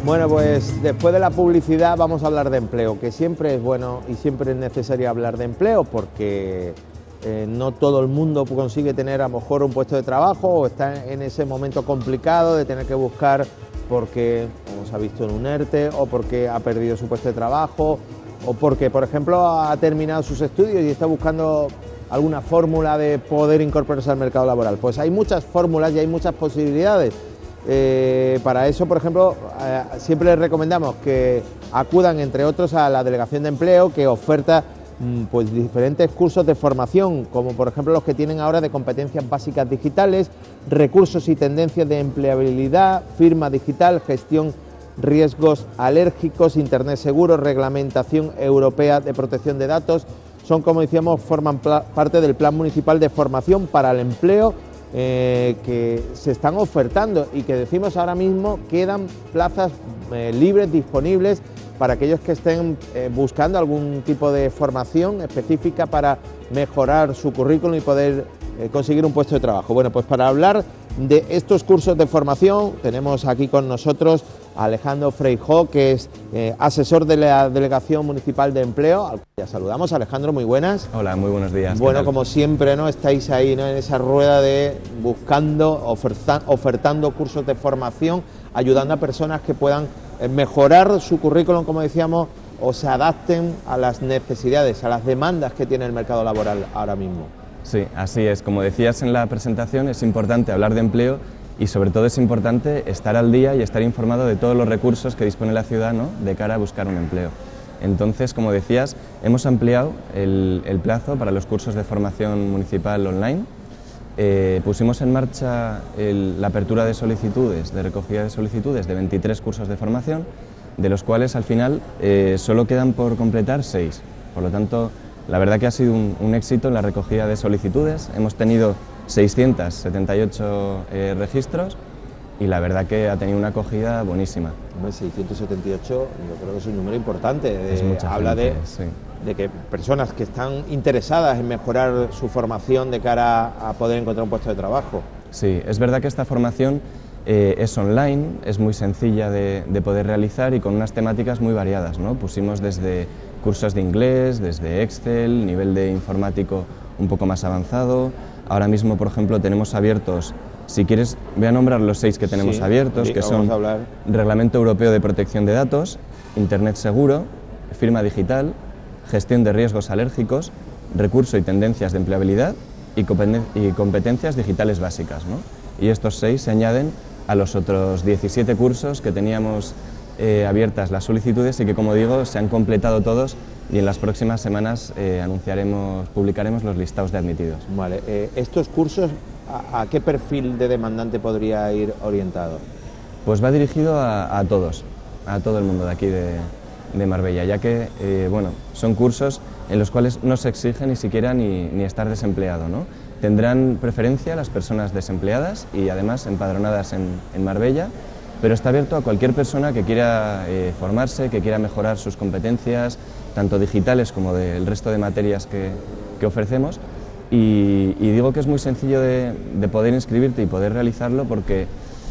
Bueno, pues después de la publicidad vamos a hablar de empleo, que siempre es bueno y siempre es necesario hablar de empleo porque no todo el mundo consigue tener a lo mejor un puesto de trabajo o está en ese momento complicado de tener que buscar porque, como se ha visto en un ERTE, o porque ha perdido su puesto de trabajo, o porque, por ejemplo, ha terminado sus estudios y está buscando alguna fórmula de poder incorporarse al mercado laboral. Pues hay muchas fórmulas y hay muchas posibilidades. Para eso, por ejemplo, siempre les recomendamos que acudan, entre otros, a la Delegación de Empleo, que oferta pues diferentes cursos de formación, como por ejemplo los que tienen ahora de competencias básicas digitales, recursos y tendencias de empleabilidad, firma digital, gestión riesgos alérgicos, internet seguro, reglamentación europea de protección de datos. Son, como decíamos, forman parte del Plan Municipal de Formación para el Empleo que se están ofertando y que decimos ahora mismo quedan plazas libres, disponibles para aquellos que estén buscando algún tipo de formación específica para mejorar su currículum y poder conseguir un puesto de trabajo. Bueno, pues para hablar de estos cursos de formación tenemos aquí con nosotros a Alejandro Feijó, que es asesor de la Delegación Municipal de Empleo, al que ya saludamos. Alejandro, muy buenas. Hola, muy buenos días. Bueno, como siempre, ¿no? Estáis ahí, ¿no?, en esa rueda de buscando, ofertando cursos de formación, ayudando a personas que puedan mejorar su currículum, como decíamos, o se adapten a las necesidades, a las demandas que tiene el mercado laboral ahora mismo. Sí, así es. Como decías en la presentación, es importante hablar de empleo y sobre todo es importante estar al día y estar informado de todos los recursos que dispone la ciudad, ¿no?, de cara a buscar un empleo. Entonces, como decías, hemos ampliado el plazo para los cursos de formación municipal online. Pusimos en marcha la apertura de solicitudes, de recogida de solicitudes de 23 cursos de formación, de los cuales al final solo quedan por completar 6. Por lo tanto, la verdad que ha sido un éxito en la recogida de solicitudes. Hemos tenido 678 registros y la verdad que ha tenido una acogida buenísima. 678 yo creo que es un número importante. Es mucha habla gente, sí, de que personas que están interesadas en mejorar su formación de cara a poder encontrar un puesto de trabajo. Sí, es verdad que esta formación es online, es muy sencilla de poder realizar y con unas temáticas muy variadas, ¿no? Pusimos desde cursos de inglés, desde Excel, nivel de informático un poco más avanzado. Ahora mismo, por ejemplo, tenemos abiertos, si quieres, voy a nombrar los 6 que tenemos abiertos, que son Reglamento Europeo de Protección de Datos, Internet Seguro, Firma Digital, Gestión de Riesgos Alérgicos, Recurso y Tendencias de Empleabilidad y Competencias Digitales Básicas, ¿no? Y estos 6 se añaden a los otros 17 cursos que teníamos abiertas las solicitudes y que, como digo, se han completado todos y en las próximas semanas publicaremos los listados de admitidos. Vale, ¿estos cursos a qué perfil de demandante podría ir orientado? Pues va dirigido a todos, a todo el mundo de aquí de Marbella, ya que bueno, son cursos en los cuales no se exige ni siquiera ni estar desempleado, ¿no? Tendrán preferencia las personas desempleadas y además empadronadas en Marbella, pero está abierto a cualquier persona que quiera formarse, que quiera mejorar sus competencias, tanto digitales como del resto de materias que ofrecemos. Y digo que es muy sencillo de poder inscribirte y poder realizarlo porque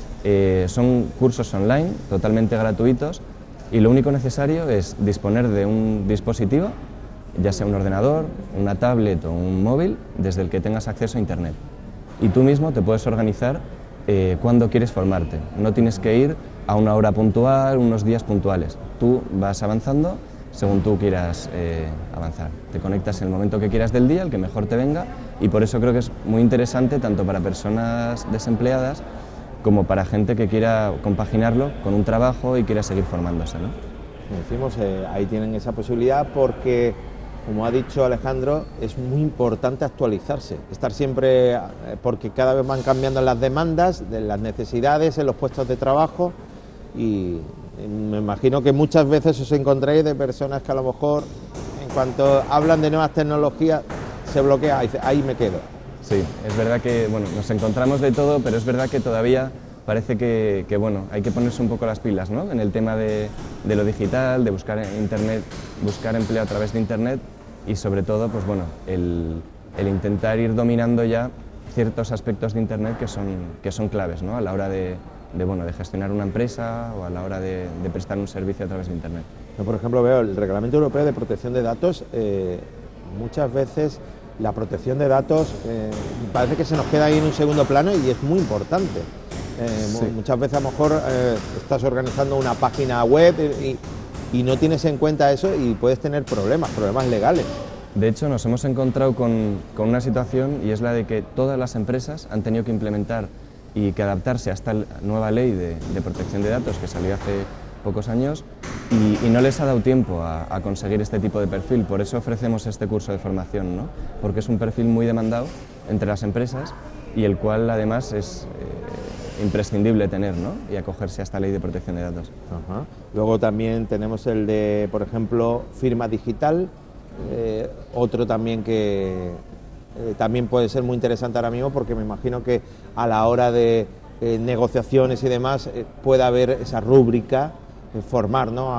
son cursos online, totalmente gratuitos, y lo único necesario es disponer de un dispositivo, ya sea un ordenador, una tablet o un móvil, desde el que tengas acceso a Internet. Y tú mismo te puedes organizar cuando quieres formarte. No tienes que ir a una hora puntual, unos días puntuales. Tú vas avanzando según tú quieras avanzar. Te conectas en el momento que quieras del día, el que mejor te venga, y por eso creo que es muy interesante tanto para personas desempleadas como para gente que quiera compaginarlo con un trabajo y quiera seguir formándose, ¿no? Decimos, ahí tienen esa posibilidad porque, como ha dicho Alejandro, es muy importante actualizarse, estar siempre, porque cada vez van cambiando las demandas, de las necesidades en los puestos de trabajo, y me imagino que muchas veces os encontráis de personas que a lo mejor, en cuanto hablan de nuevas tecnologías, se bloquea y dice, ahí me quedo. Sí, es verdad que bueno, nos encontramos de todo, pero es verdad que todavía parece que bueno, hay que ponerse un poco las pilas, ¿no?, en el tema de lo digital, de buscar Internet, buscar empleo a través de Internet y sobre todo, pues bueno, el intentar ir dominando ya ciertos aspectos de Internet que son claves, ¿no?, a la hora de bueno, de gestionar una empresa o a la hora de prestar un servicio a través de Internet. Yo, por ejemplo, veo el Reglamento Europeo de Protección de Datos, muchas veces la protección de datos parece que se nos queda ahí en un segundo plano y es muy importante. Sí. Muchas veces a lo mejor estás organizando una página web y no tienes en cuenta eso y puedes tener problemas legales. De hecho, nos hemos encontrado con una situación y es la de que todas las empresas han tenido que implementar y que adaptarse a esta nueva ley de protección de datos que salió hace pocos años y no les ha dado tiempo a conseguir este tipo de perfil. Por eso ofrecemos este curso de formación, ¿no? Porque es un perfil muy demandado entre las empresas y el cual además es imprescindible tener, ¿no? Y acogerse a esta ley de protección de datos. Ajá. Luego también tenemos el de, por ejemplo, firma digital, otro también que también puede ser muy interesante ahora mismo porque me imagino que a la hora de negociaciones y demás pueda haber esa rúbrica, formar, ¿no?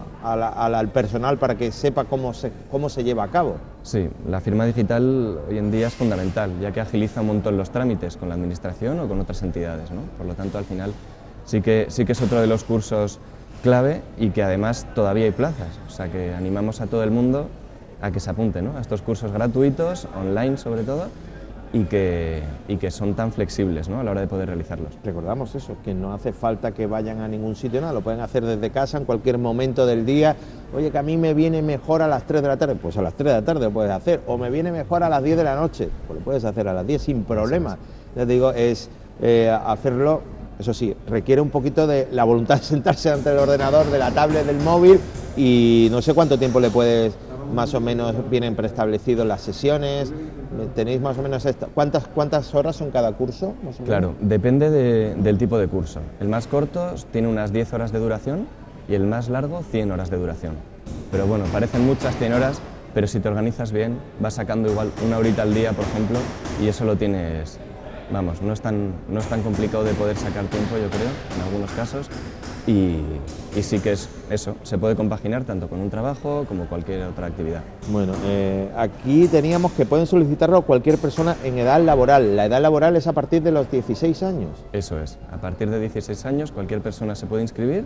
al personal para que sepa cómo se lleva a cabo. Sí, la firma digital hoy en día es fundamental, ya que agiliza un montón los trámites con la administración o con otras entidades, ¿no? Por lo tanto, al final sí que es otro de los cursos clave y que además todavía hay plazas, o sea que animamos a todo el mundo a que se apunte, ¿no? A estos cursos gratuitos, online sobre todo, y que son tan flexibles, ¿no? A la hora de poder realizarlos. Recordamos eso, que no hace falta que vayan a ningún sitio, nada, lo pueden hacer desde casa en cualquier momento del día. Oye, que a mí me viene mejor a las 3 de la tarde, pues a las 3 de la tarde lo puedes hacer, o me viene mejor a las 10 de la noche, pues lo puedes hacer a las 10 sin problema. Les digo, es hacerlo, eso sí, requiere un poquito de la voluntad de sentarse ante el ordenador, de la tablet, del móvil, y no sé cuánto tiempo le puedes, más o menos vienen preestablecidos las sesiones. ¿Tenéis más o menos cuántas horas son cada curso? Más o menos? Claro, depende del tipo de curso. El más corto tiene unas 10 horas de duración y el más largo 100 horas de duración. Pero bueno, parecen muchas 100 horas, pero si te organizas bien vas sacando igual una horita al día, por ejemplo, y eso lo tienes, vamos, no es tan complicado de poder sacar tiempo, yo creo, en algunos casos. Y sí que es eso, se puede compaginar tanto con un trabajo como cualquier otra actividad. Bueno, aquí teníamos que pueden solicitarlo cualquier persona en edad laboral. La edad laboral es a partir de los 16 años. Eso es, a partir de 16 años cualquier persona se puede inscribir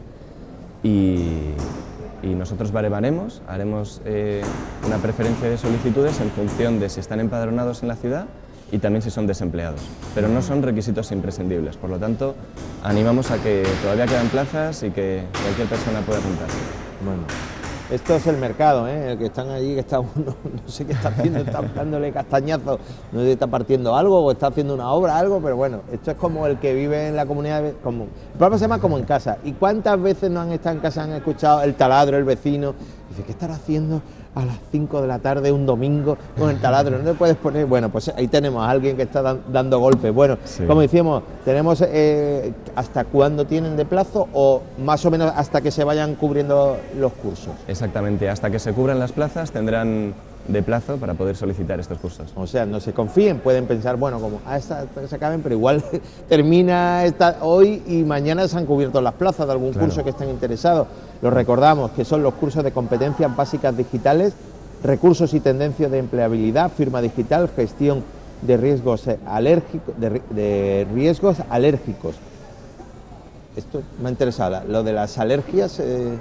y nosotros baremaremos, haremos una preferencia de solicitudes en función de si están empadronados en la ciudad y también si son desempleados, pero no son requisitos imprescindibles, por lo tanto animamos a que todavía quedan plazas y que cualquier persona pueda apuntarse. Bueno, esto es el mercado, el que están allí, que está uno, no sé qué está haciendo, está dándole castañazo, no sé si está partiendo algo o está haciendo una obra, algo, pero bueno, esto es como el que vive en la comunidad, el programa se llama Como en Casa, y cuántas veces no han estado en casa, han escuchado el taladro, el vecino, dice, ¿qué estará haciendo a las 5 de la tarde un domingo con el taladro? No te puedes poner, bueno, pues ahí tenemos a alguien que está dando golpes. Bueno, sí. Como decíamos, tenemos hasta cuándo tienen de plazo o más o menos hasta que se vayan cubriendo los cursos. Exactamente, hasta que se cubran las plazas tendrán de plazo para poder solicitar estos cursos. O sea, no se confíen, pueden pensar, bueno, como hasta que se acaben, pero igual termina hoy y mañana se han cubierto las plazas de algún curso que estén interesados. Los recordamos que son los cursos de competencias básicas digitales, recursos y tendencias de empleabilidad, firma digital, gestión de riesgos alérgicos, de riesgos alérgicos. Esto me ha interesado, lo de las alergias,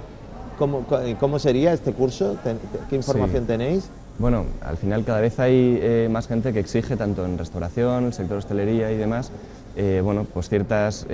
¿cómo sería este curso? ¿Qué información tenéis? Bueno, al final cada vez hay más gente que exige, tanto en restauración, el sector hostelería y demás, bueno, pues ciertas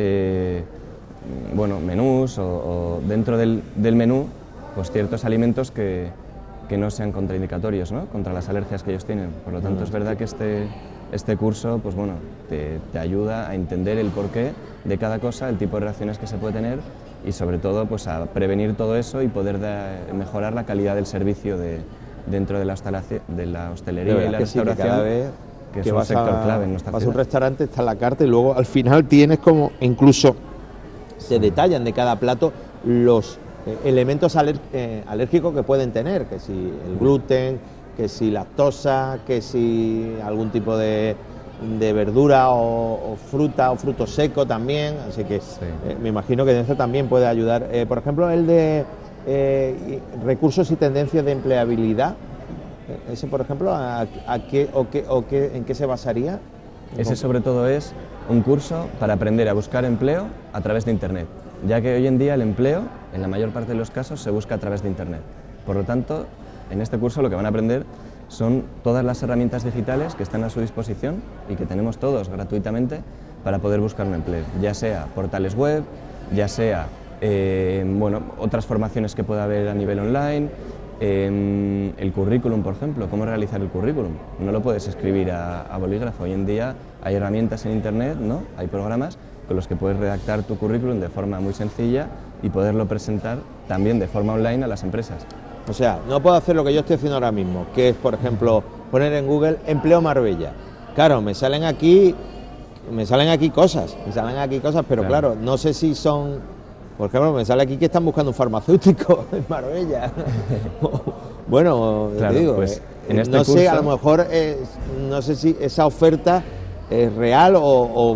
menús o dentro del menú, pues ciertos alimentos que no sean contraindicatorios, ¿no? Contra las alergias que ellos tienen. Por lo tanto, es verdad que este curso, pues bueno, te ayuda a entender el porqué de cada cosa, el tipo de reacciones que se puede tener y sobre todo, pues a prevenir todo eso y poder mejorar la calidad del servicio dentro de la hostelería y la restauración, que es un sector clave en nuestra ciudad. Vas a un restaurante, está la carta y luego al final tienes como, incluso se detallan de cada plato los elementos alérgicos que pueden tener, que si el gluten, que si lactosa, que si algún tipo de verdura o fruta o fruto seco también, así que me imagino que eso también puede ayudar. Por ejemplo, el de recursos y tendencias de empleabilidad, ese por ejemplo, ¿en qué se basaría? Ese sobre todo es un curso para aprender a buscar empleo a través de Internet, ya que hoy en día el empleo, en la mayor parte de los casos, se busca a través de Internet. Por lo tanto, en este curso lo que van a aprender son todas las herramientas digitales que están a su disposición y que tenemos todos gratuitamente para poder buscar un empleo, ya sea portales web, ya sea otras formaciones que pueda haber a nivel online, el currículum, por ejemplo, cómo realizar el currículum. No lo puedes escribir a bolígrafo. Hoy en día hay herramientas en Internet, ¿no? Hay programas con los que puedes redactar tu currículum de forma muy sencilla y poderlo presentar también de forma online a las empresas. O sea, no puedo hacer lo que yo estoy haciendo ahora mismo, que es, por ejemplo, poner en Google empleo Marbella. Claro, me salen aquí cosas, pero claro, no sé si son, por ejemplo, me sale aquí que están buscando un farmacéutico en Marbella. Bueno, claro, te digo, pues, en este no sé, curso, a lo mejor, no sé si esa oferta es real o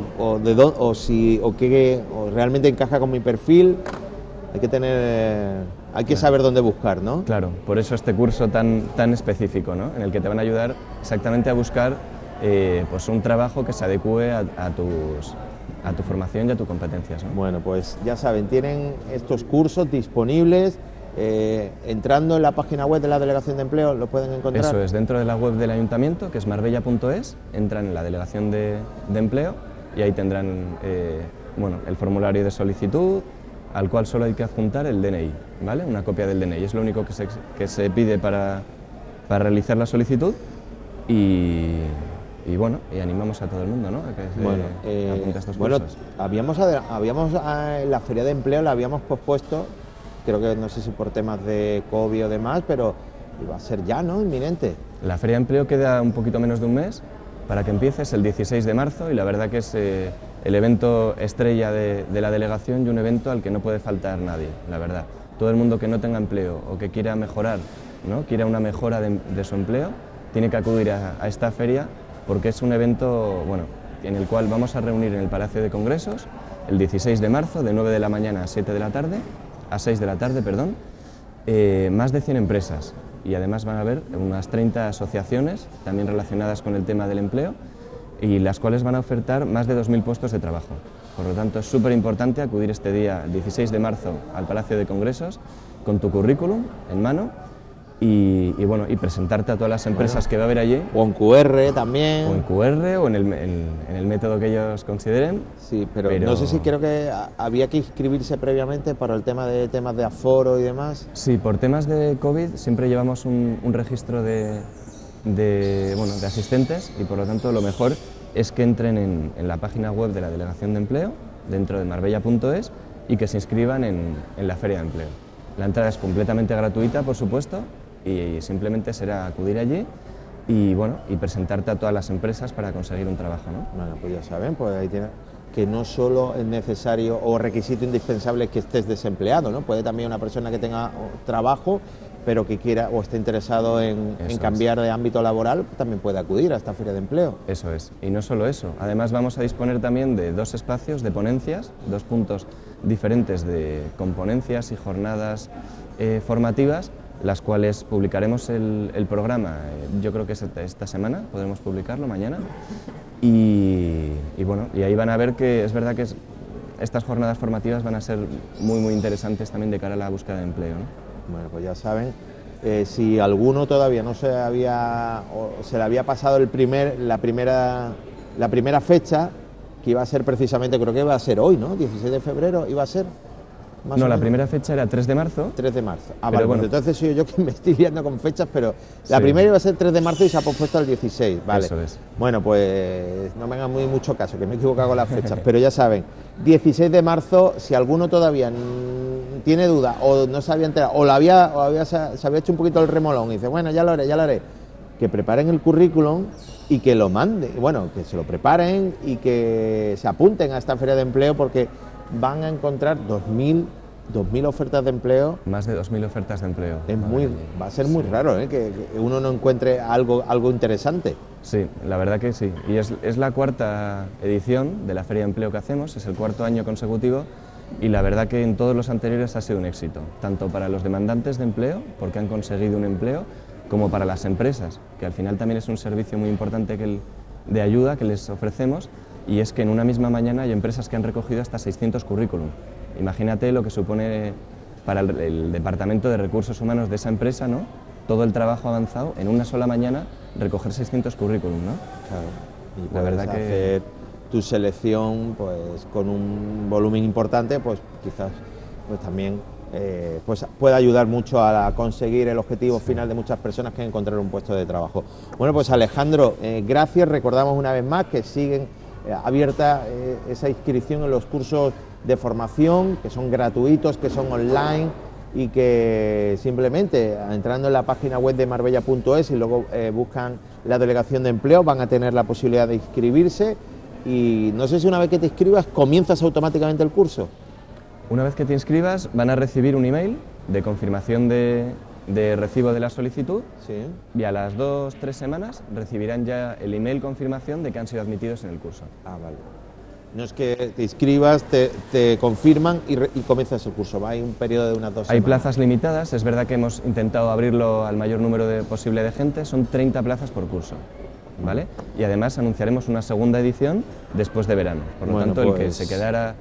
realmente encaja con mi perfil. Hay que saber dónde buscar, ¿no? Claro, por eso este curso tan específico, ¿no? En el que te van a ayudar exactamente a buscar pues un trabajo que se adecue a tu formación y a tus competencias, ¿no? Bueno, pues ya saben, tienen estos cursos disponibles, entrando en la página web de la Delegación de Empleo, lo pueden encontrar. Eso es, dentro de la web del ayuntamiento, que es marbella.es, entran en la Delegación de Empleo y ahí tendrán el formulario de solicitud, al cual solo hay que adjuntar el DNI, ¿vale? Una copia del DNI, es lo único que se pide para realizar la solicitud y animamos a todo el mundo, ¿no? A que se apunte a estos cursos. habíamos en la Feria de Empleo la habíamos pospuesto, creo que no sé si por temas de COVID o demás, pero iba a ser ya, ¿no? Inminente. La Feria de Empleo queda un poquito menos de un mes para que empiece, es el 16 de marzo y la verdad que es el evento estrella de la delegación y un evento al que no puede faltar nadie, la verdad. Todo el mundo que no tenga empleo o que quiera mejorar, ¿no? Quiera una mejora de su empleo, tiene que acudir a esta feria porque es un evento en el cual vamos a reunir en el Palacio de Congresos el 16 de marzo de 9 de la mañana a 6 de la tarde, más de 100 empresas y además van a haber unas 30 asociaciones también relacionadas con el tema del empleo y las cuales van a ofertar más de 2.000 puestos de trabajo. Por lo tanto, es súper importante acudir este día, el 16 de marzo, al Palacio de Congresos con tu currículum en mano y presentarte a todas las empresas que va a haber allí. O en QR también. O en QR o en el método que ellos consideren. Sí, pero no sé si creo que había que inscribirse previamente para el tema de aforo y demás. Sí, por temas de COVID siempre llevamos un registro de asistentes y por lo tanto lo mejor es que entren en la página web de la Delegación de Empleo, dentro de marbella.es y que se inscriban en la Feria de Empleo. La entrada es completamente gratuita, por supuesto, y simplemente será acudir allí y presentarte a todas las empresas para conseguir un trabajo, ¿no? Bueno, pues ya saben, pues ahí tiene que no solo es necesario o requisito indispensable que estés desempleado, ¿no? Puede también una persona que tenga trabajo pero que quiera o esté interesado en cambiar de ámbito laboral, también puede acudir a esta Feria de Empleo. Eso es, y no solo eso, además vamos a disponer también de 2 espacios de ponencias, 2 puntos diferentes con ponencias y jornadas formativas, las cuales publicaremos el programa, yo creo que es esta semana, podremos publicarlo mañana, y ahí van a ver que es verdad que estas jornadas formativas van a ser muy, muy interesantes también de cara a la búsqueda de empleo, ¿no? Bueno, pues ya saben, si alguno todavía no se le había pasado la primera fecha, que iba a ser precisamente, creo que iba a ser hoy, ¿no? 16 de febrero iba a ser. No, la primera fecha era 3 de marzo. 3 de marzo. Ah, vale, pues entonces soy yo que me estoy liando con fechas, pero la primera iba a ser 3 de marzo y se ha pospuesto al 16, vale. Eso es. Bueno, pues no me hagan mucho caso, que me he equivocado con las fechas, pero ya saben, 16 de marzo, si alguno todavía tiene duda o no se había enterado o se había hecho un poquito el remolón y dice, bueno, ya lo haré, que preparen el currículum y que lo manden, que se lo preparen y que se apunten a esta Feria de Empleo porque van a encontrar 2.000 ofertas de empleo. Más de 2.000 ofertas de empleo. Va a ser muy raro que uno no encuentre algo interesante. Sí, la verdad que sí. Y es la 4ª edición de la Feria de Empleo que hacemos, es el 4º año consecutivo y la verdad que en todos los anteriores ha sido un éxito, tanto para los demandantes de empleo, porque han conseguido un empleo, como para las empresas, que al final también es un servicio muy importante de ayuda que les ofrecemos y es que en una misma mañana hay empresas que han recogido hasta 600 currículum. Imagínate lo que supone para el Departamento de Recursos Humanos de esa empresa, ¿no? Todo el trabajo avanzado en una sola mañana, recoger 600 currículum, ¿no? Claro. Y la verdad que hacer tu selección pues con un volumen importante, pues quizás pues también pues puede ayudar mucho a conseguir el objetivo final de muchas personas, que es encontrar un puesto de trabajo. Bueno, pues Alejandro, gracias. Recordamos una vez más que siguen abierta esa inscripción en los cursos de formación, que son gratuitos, que son online, y que simplemente entrando en la página web de marbella.es y luego buscan la delegación de empleo, van a tener la posibilidad de inscribirse. Y no sé si una vez que te inscribas comienzas automáticamente el curso. Una vez que te inscribas van a recibir un email de confirmación de recibo de la solicitud, Sí. y a las 2-3 semanas recibirán ya el email confirmación de que han sido admitidos en el curso. Ah, vale. No es que te inscribas, te confirman y comienzas el curso. Hay un periodo de unas 2 Hay semanas. plazas limitadas, es verdad que hemos intentado abrirlo al mayor número posible de gente, son 30 plazas por curso, ¿vale? Y además anunciaremos una segunda edición después de verano. Por lo tanto, el que se quedara,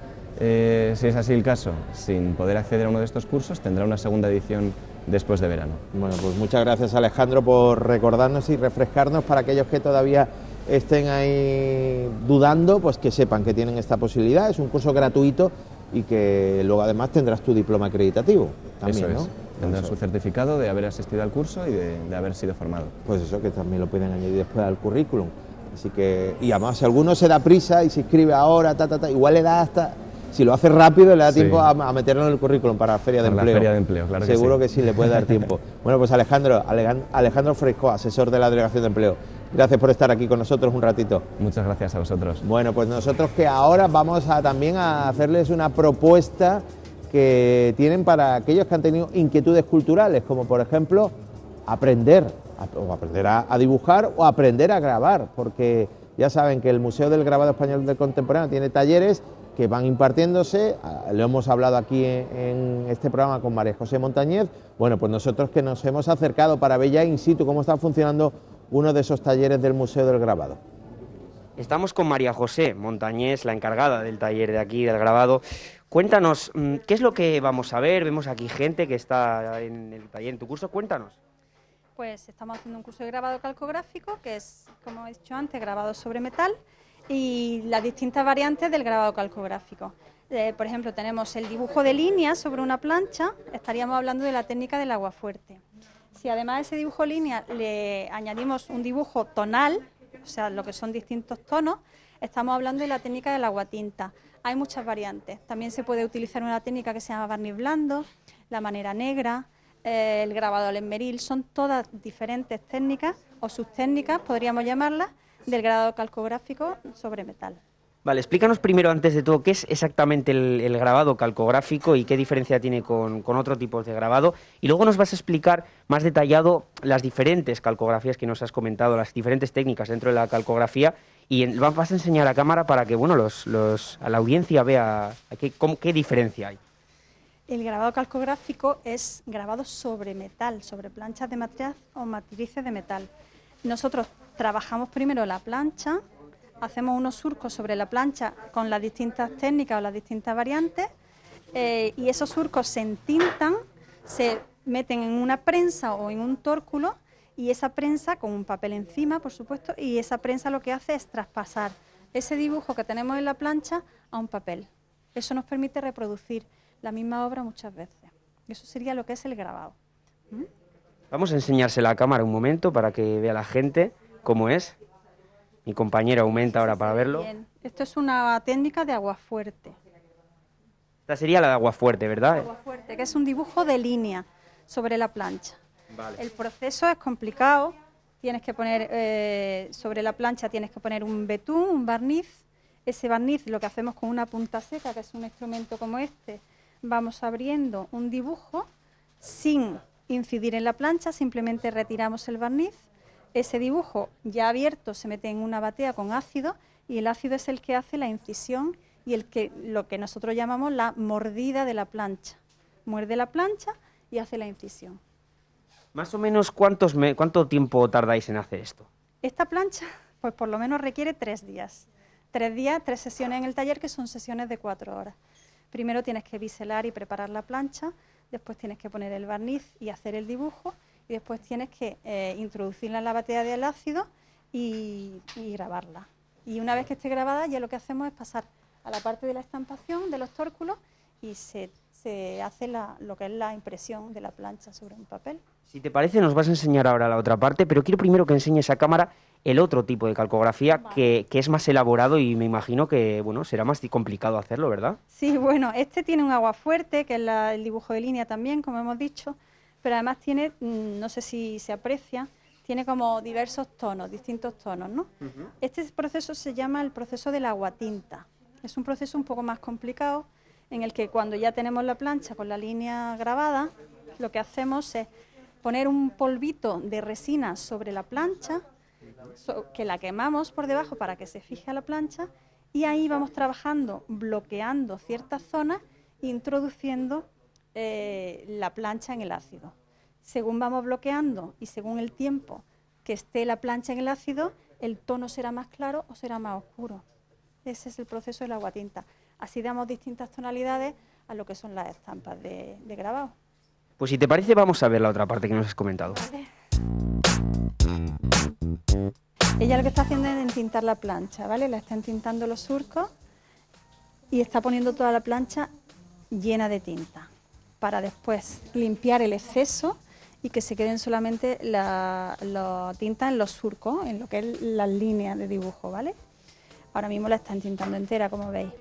si es así el caso, sin poder acceder a uno de estos cursos, tendrá una segunda edición después de verano. Bueno, pues muchas gracias, Alejandro, por recordarnos y refrescarnos, para aquellos que todavía estén ahí dudando, pues que sepan que tienen esta posibilidad. Es un curso gratuito y que luego además tendrás tu diploma acreditativo también, Eso ¿no? es. Tendrás su certificado de haber asistido al curso y de haber sido formado. Pues eso, que también lo pueden añadir después al currículum. Así que, y además, si alguno se da prisa y se inscribe ahora, igual le da hasta, si lo hace rápido, le da tiempo a meterlo en el currículum para la Feria de Empleo. La Feria de Empleo, claro que sí. Seguro que sí le puede dar tiempo. Bueno, pues Alejandro Fresco, asesor de la Delegación de Empleo, gracias por estar aquí con nosotros un ratito. Muchas gracias a vosotros. Bueno, pues nosotros que ahora vamos también a hacerles una propuesta que tienen para aquellos que han tenido inquietudes culturales, como por ejemplo aprender a dibujar o aprender a grabar, porque ya saben que el Museo del Grabado Español del Contemporáneo tiene talleres que van impartiéndose. Lo hemos hablado aquí en este programa con María José Montañez. Bueno, pues nosotros que nos hemos acercado para ver ya in situ cómo está funcionando uno de esos talleres del Museo del Grabado. Estamos con María José Montañés, la encargada del taller de aquí, del grabado. Cuéntanos, ¿qué es lo que vamos a ver? Vemos aquí gente que está en el taller, en tu curso. Cuéntanos. Pues estamos haciendo un curso de grabado calcográfico, que es, como he dicho antes, grabado sobre metal, y las distintas variantes del grabado calcográfico. Por ejemplo, tenemos el dibujo de líneas sobre una plancha, estaríamos hablando de la técnica del aguafuerte. Si además a ese dibujo línea le añadimos un dibujo tonal, o sea, lo que son distintos tonos, estamos hablando de la técnica del aguatinta. Hay muchas variantes. También se puede utilizar una técnica que se llama barniz blando, la manera negra, el grabado al esmeril. Son todas diferentes técnicas o subtécnicas, podríamos llamarlas, del grabado calcográfico sobre metal. Vale, explícanos primero, antes de todo, qué es exactamente el grabado calcográfico y qué diferencia tiene con otro tipo de grabado. Y luego nos vas a explicar más detallado las diferentes calcografías que nos has comentado, las diferentes técnicas dentro de la calcografía. Y vas a enseñar a cámara para que bueno, a la audiencia vea qué diferencia hay. El grabado calcográfico es grabado sobre metal, sobre planchas de matriz o matrices de metal. Nosotros trabajamos primero la plancha, hacemos unos surcos sobre la plancha con las distintas técnicas o las distintas variantes, y esos surcos se entintan, se meten en una prensa o en un tórculo, y esa prensa, con un papel encima, por supuesto, y esa prensa lo que hace es traspasar ese dibujo que tenemos en la plancha a un papel. Eso nos permite reproducir la misma obra muchas veces. Eso sería lo que es el grabado. Vamos a enseñársela a cámara un momento para que vea la gente cómo es. Mi compañero aumenta ahora para verlo. Bien. Esto es una técnica de aguafuerte. Esta sería la de aguafuerte, ¿verdad? Aguafuerte, que es un dibujo de línea sobre la plancha. Vale. El proceso es complicado. Tienes que poner sobre la plancha, tienes que poner un betún, un barniz. Ese barniz lo que hacemos con una punta seca, que es un instrumento como este, vamos abriendo un dibujo sin incidir en la plancha, simplemente retiramos el barniz. Ese dibujo ya abierto se mete en una batea con ácido, y el ácido es el que hace la incisión y lo que nosotros llamamos la mordida de la plancha. Muerde la plancha y hace la incisión. Más o menos, ¿cuánto tiempo tardáis en hacer esto? Esta plancha, pues por lo menos requiere 3 días. 3 días, 3 sesiones en el taller, que son sesiones de 4 horas. Primero tienes que biselar y preparar la plancha, después tienes que poner el barniz y hacer el dibujo, y después tienes que introducirla en la batea del ácido y grabarla. Y una vez que esté grabada, ya lo que hacemos es pasar a la parte de la estampación de los tórculos y se hace lo que es la impresión de la plancha sobre un papel. Si te parece, nos vas a enseñar ahora la otra parte, pero quiero primero que enseñes a cámara el otro tipo de calcografía, vale, que es más elaborado y me imagino que bueno, será más complicado hacerlo, ¿verdad? Sí, bueno, este tiene un agua fuerte, que es el dibujo de línea también, como hemos dicho, pero además tiene, no sé si se aprecia, tiene como diversos tonos, distintos tonos, ¿no? Este proceso se llama el proceso del aguatinta. Es un proceso un poco más complicado, en el que cuando ya tenemos la plancha con la línea grabada, lo que hacemos es poner un polvito de resina sobre la plancha, que la quemamos por debajo para que se fije a la plancha, y ahí vamos trabajando, bloqueando ciertas zonas, introduciendo la plancha en el ácido. Según vamos bloqueando y según el tiempo que esté la plancha en el ácido, el tono será más claro o será más oscuro. Ese es el proceso del aguatinta. Así damos distintas tonalidades a lo que son las estampas de grabado. Pues si te parece, vamos a ver la otra parte que nos has comentado. Vale. Ella lo que está haciendo es entintar la plancha, ¿vale? La está entintando los surcos y está poniendo toda la plancha llena de tinta para después limpiar el exceso y que se queden solamente la tinta en los surcos, en lo que es las líneas de dibujo, ¿vale? Ahora mismo la está entintando entera, como veis.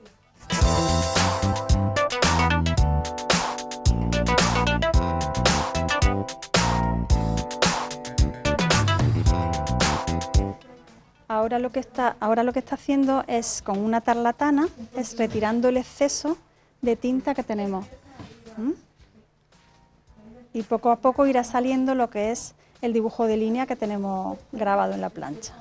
Ahora lo que está haciendo es, con una tarlatana, es retirando el exceso de tinta que tenemos. Y poco a poco irá saliendo lo que es el dibujo de línea que tenemos grabado en la plancha.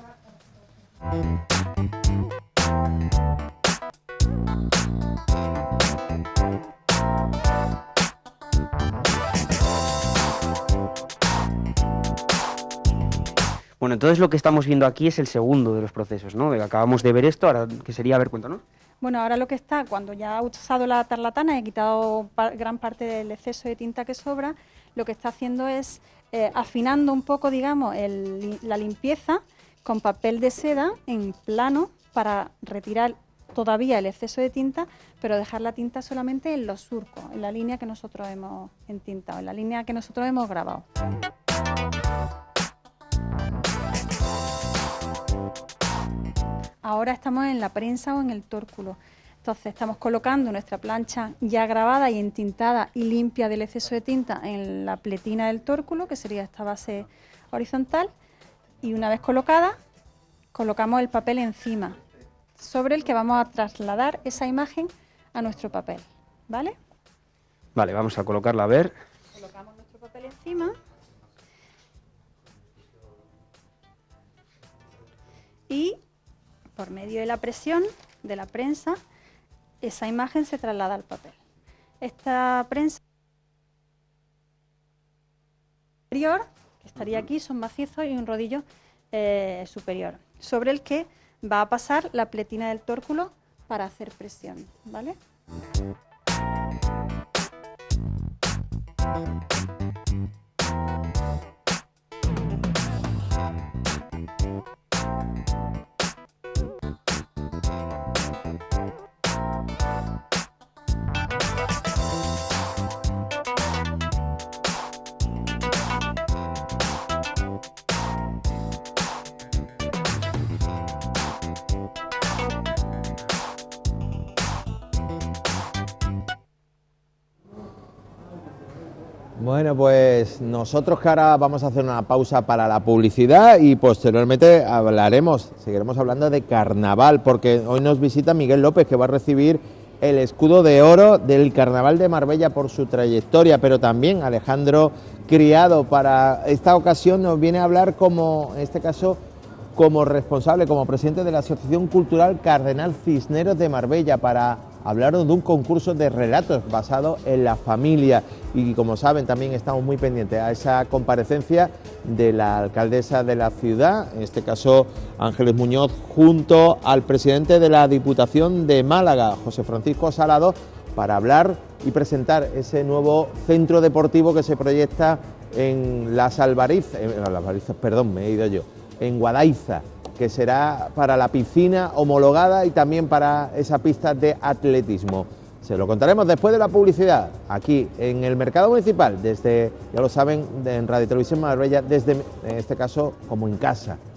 Bueno, entonces lo que estamos viendo aquí es el segundo de los procesos, ¿no? Acabamos de ver esto, ahora que sería, a ver, cuéntanos. Bueno, ahora lo que está, cuando ya ha usado la tarlatana y he quitado gran parte del exceso de tinta que sobra, lo que está haciendo es afinando un poco, digamos, la limpieza con papel de seda en plano para retirar todavía el exceso de tinta, pero dejar la tinta solamente en los surcos, en la línea que nosotros hemos entintado, en la línea que nosotros hemos grabado. Ahora estamos en la prensa o en el tórculo. Entonces estamos colocando nuestra plancha ya grabada y entintada y limpia del exceso de tinta en la pletina del tórculo, que sería esta base horizontal, y una vez colocada, colocamos el papel encima, sobre el que vamos a trasladar esa imagen a nuestro papel, ¿vale? Vale, vamos a colocarla a ver. Colocamos nuestro papel encima. Y por medio de la presión de la prensa, esa imagen se traslada al papel. Esta prensa superior, que estaría aquí, son macizos, y un rodillo superior, sobre el que va a pasar la pletina del tórculo para hacer presión, ¿vale? Bueno, pues nosotros que ahora vamos a hacer una pausa para la publicidad y posteriormente seguiremos hablando de carnaval, porque hoy nos visita Miguel López, que va a recibir el escudo de oro del Carnaval de Marbella por su trayectoria, pero también Alejandro Criado para esta ocasión nos viene a hablar como, en este caso, como responsable, como presidente de la Asociación Cultural Cardenal Cisneros de Marbella, para hablaron de un concurso de relatos basado en la familia y, como saben, también estamos muy pendientes a esa comparecencia de la alcaldesa de la ciudad, en este caso Ángeles Muñoz, junto al presidente de la Diputación de Málaga, José Francisco Salado, para hablar y presentar ese nuevo centro deportivo que se proyecta en en Guadaiza, que será para la piscina homologada y también para esa pista de atletismo. Se lo contaremos después de la publicidad, aquí en el Mercado Municipal, desde, ya lo saben, en Radio Televisión Marbella, desde, en este caso, como en casa.